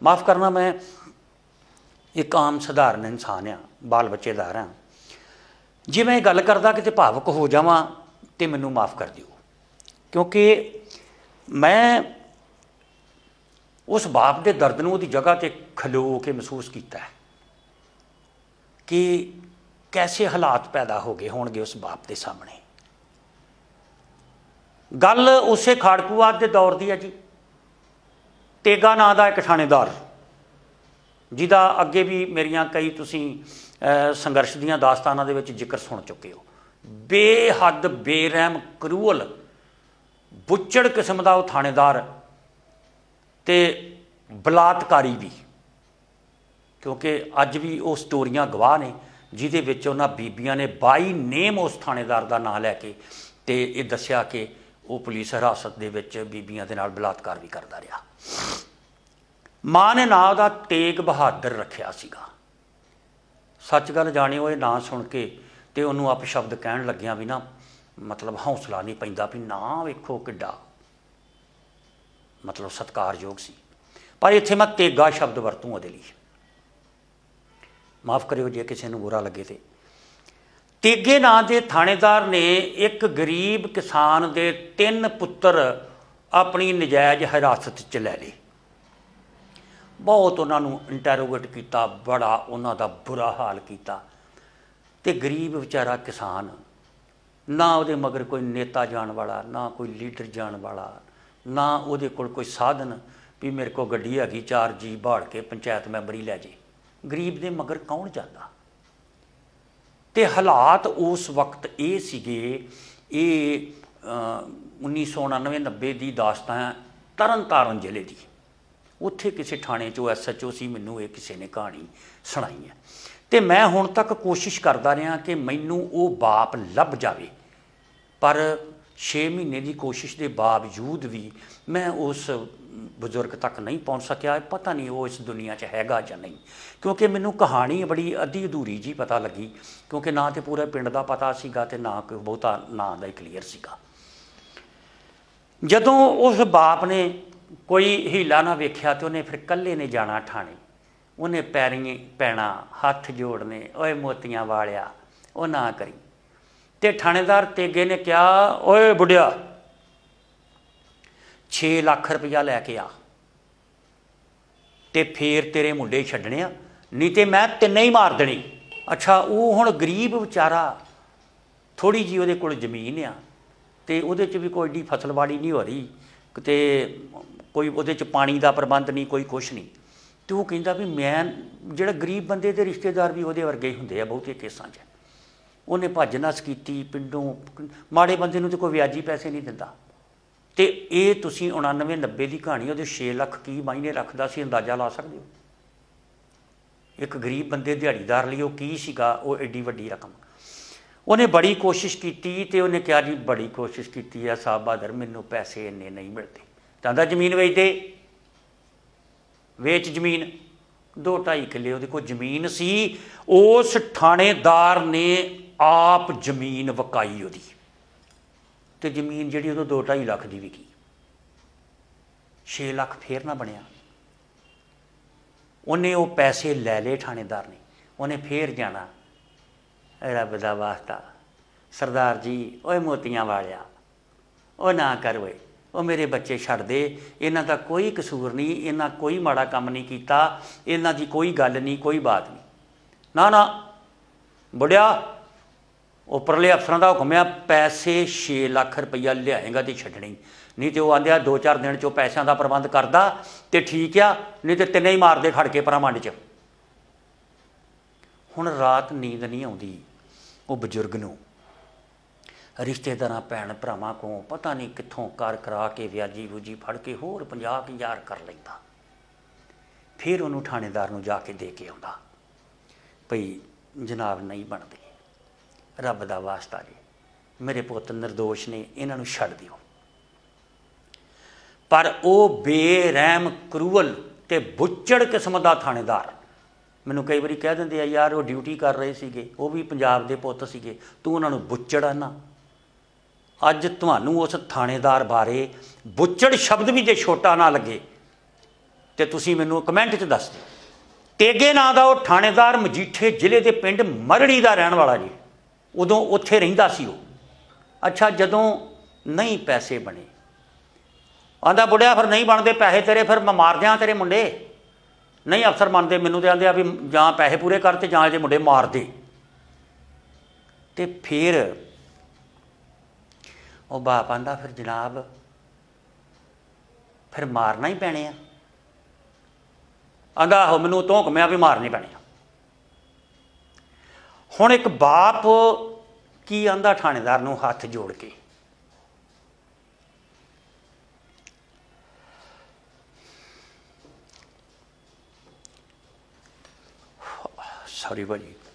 माफ़ करना, मैं एक आम सधारण इंसान हाँ, बाल बच्चेदार हाँ। जे मैं गल करदा किते भावुक हो जावां तो मैनू माफ़ कर दिओ, क्योंकि मैं उस बाप के दर्द नूं उहदी जगह ते खलो के महसूस किया है कि कैसे हालात पैदा हो गए होणगे उस बाप के सामने। गल उस खाड़कूवाद के दौर की है जी। तेगा नां दा एक थाणेदार, जिहदा अगे भी मेरिया कई तुसी संघर्ष दीयां दास्तानां दे विच जिक्र सुन चुके हो। बेहद बेरहम क्रूअल बुच्चड़ किस्म का वह थाणेदार ते बलात्कारी भी, क्योंकि अज भी वो स्टोरियां गवाह ने जिहदे विच उन्हां बीबियां ने बाई नेम उस थाणेदार का नाम लैके ते ये दस्सिया कि वो पुलिस हिरासत दे विच बीबियां दे नाल बलात्कार भी करता रहा। माँ ने नाम उहदा तेग बहादुर रखिया सीगा। सच गल जाणिओ, ये नाम सुन के ते उन्होंने अपशब्द कहण लग्गिया भी ना मतलब हौसला नहीं पैंदा भी ना वेखो किड्डा मतलब सत्कारयोग सी। पर इत्थे मैं तेगा शब्द वरतूँ उहदे लई, माफ़ करियो जे किसी नूं बुरा लगे। तो तेगे नां दे थाणेदार ने एक गरीब किसान दे 3 पुत्तर अपनी नजायज़ हिरासत च लै लए। बहुत उन्होंने इंटैरोगेट किया, बड़ा उन्हों का बुरा हाल किया। तो गरीब बेचारा किसान, ना उहदे मगर कोई नेता जान वाला, ना कोई लीडर जान वाला, ना उहदे कोल कोई साधन भी मेरे को गड्डी हैगी 4 जी बाड़ के पंचायत मैंबर ही लै जे। गरीब दे मगर कौन जाता। तो हालात उस वक्त ये सीगे, ये 1999-90 की दास्तां तरन तारण जिले की। उत्थे किसी थाने चो SHO सी, मैनू ये किसी ने कहानी सुनाई है। तो मैं हुण तक कोशिश करता रहा कि मैनू वो बाप लभ जाए, पर 6 महीने की कोशिश के बावजूद भी मैं उस बजुर्ग तक नहीं पहुँच सकिया। पता नहीं वो इस दुनिया च हैगा या नहीं, क्योंकि मैनू कहानी बड़ी अद्धी अधूरी जी पता लगी, क्योंकि ना तो पूरे पिंड का पता सीगा ते ना कोई बहुता नां दा क्लीयर सीगा। जदों उस बाप ने कोई हीला ना वेख्या तो उन्हें फिर कल्ले ने जाना ठाणे। उन्हें पैरी पैना, हथ जोड़ने, ओए मोतियां वालिया वो ना करी। तो थाणेदार तेगे ने कहा, ओए बुढ़िया 6 लाख रुपया लैके आ, तो फिर तेरे मुंडे छड्डने आ, नहीं तो मैं 3 ही मार देनी। अच्छा, वो हुण गरीब बेचारा, थोड़ी जी उहदे कोल जमीन आ, तो उहदे च भी कोई एडी फसलबाड़ी नहीं हो रही, तो कोई उहदे च पानी का प्रबंध नहीं, कोई कुछ नहीं। तो वो कहता भी मैं जिहड़ा गरीब बंदे के रिश्तेदार भी उहदे वर्गे ही हुंदे आ बहुते केसां च। उन्हें भज नस की पिंडों, माड़े बंदे नूं तो कोई व्याजी पैसे नहीं दिंदा। तो ये तुसीं 99-90 की कहानी, उहदे 6 लाख की मायने रखदा सी, अंदाजा ला सकदे हो। एक गरीब बंदे दिहाड़ीदार लई ओह की सीगा, वो एडी वड्डी रकम। उन्हें बड़ी कोशिश की, तो उन्हें कहा जी बड़ी कोशिश की है साहब बहादुर, मैनू पैसे इन्ने नहीं मिलते। कहता जमीन वेच दे, वेच जमीन। 2-2.5 किले उहदे कोल जमीन सी। उस थाणेदार ने आप जमीन वकाई उहदी, तो जमीन जिहड़ी उहदों 2-2.5 लाख की विकी। 6 लाख फिर ना बनया। उन्हें वो पैसे लै ले थाणेदार ने, उन्हें फिर जाना, रब दा वास्ता सरदार जी ओए मोतियां वालिया ओ ना कर वे, वो मेरे बच्चे छड्ड दे, इन्हां दा कोई कसूर नहीं, इन्हां कोई माड़ा काम नहीं कीता, इन्हां दी कोई गल नहीं, कोई बात नहीं। ना ना बुढ़िया, उपरले अफसरां दा हुक्म है, पैसे 6 लाख रुपया लियाएगा तो छड्डने, नहीं तो वह आंदे 2-4 दिन चो पैसों का प्रबंध करदा तो ठीक आ, नहीं तो 3 ही मार दे खड़ के परा मंड च। हुण रात नींद नहीं आउंदी वो बजुर्ग नूं। रिश्तेदार भैन भरावां को पता नहीं कित्थों कर करा के व्याजी वूजी फड़ के होर 50,000 कर लैंदा। फिर उन्होंने थाणेदार नूं जाके दे के आउंदा, भई जनाब नहीं बनदे, रब दा वास्ता जी मेरे पुत निर्दोष ने, इन्हां नूं छड्ड दिओ। पर वो बेरहम क्रूअल ते बुच्चड़ किस्म का थाणेदार मैनूं कई बारी कह दिंदे आ, यार वो ड्यूटी कर रहे सीगे, वो भी पंजाब दे पुत्त सीगे, तूं उन्हां नूं बुच्चड़ आना। अज तुहानूं उस थाणेदार बारे बुच्चड़ शब्द भी जे छोटा ना लगे तो तुसी मैनू कमेंट च दस दिओ। तेगे नां दा वो थाणेदार मजीठे जिले के पिंड मरड़ी का रहने वाला जी, उदों उत्थे रहिंदा सी वो। अच्छा, जदों नहीं पैसे बने, आंदा बुढ़िया फिर नहीं बनते पैसे तेरे, फिर मैं मार दियाँ तेरे मुंडे। नहीं अफसर मनते, मैनू तो आंदे भी जां पैसे पूरे कर ते जां इहदे मुंडे मार दे। ते फिर वो बाप आंदा फिर जनाब फिर मारना ही पैने आ। आंदा आहो मैनू तो हुक्म भी मारने पैने आ। हुण एक बाप की आंदा थाणेदार नूं हथ जोड़ के, सॉरी भाजी,